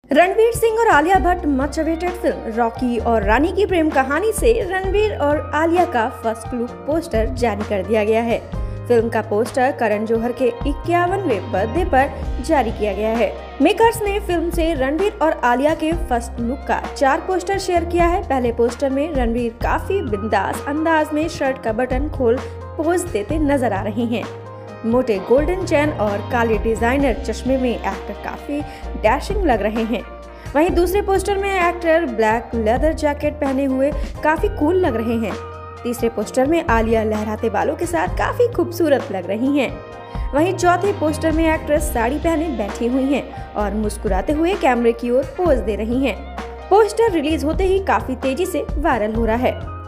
रणवीर सिंह और Alia Bhatt much awaited film Rocky और रानी की प्रेम कहानी से रणवीर और आलिया का फर्स्ट लुक पोस्टर जारी कर दिया गया है। फिल्म का पोस्टर करण जौहर के 51वें बर्थडे पर जारी किया गया है। मेकर्स ने फिल्म से रणवीर और आलिया के फर्स्ट लुक का 4 पोस्टर शेयर किया है। पहले पोस्टर में रणवीर काफी बिंदास अंदाज में शर्ट का बटन खोल पोज देते नजर आ रहे हैं। मोटे गोल्डन चैन और काले डिजाइनर चश्मे में एक्टर काफी डैशिंग लग रहे हैं। वहीं दूसरे पोस्टर में एक्टर ब्लैक लेदर जैकेट पहने हुए काफी कूल लग रहे हैं। तीसरे पोस्टर में आलिया लहराते बालों के साथ काफी खूबसूरत लग रही हैं। वहीं चौथे पोस्टर में एक्ट्रेस साड़ी पहने बैठी हुई हैं और मुस्कुराते हुए कैमरे की ओर पोज दे रही हैं। पोस्टर रिलीज होते ही काफी तेजी से वायरल हो रहा है।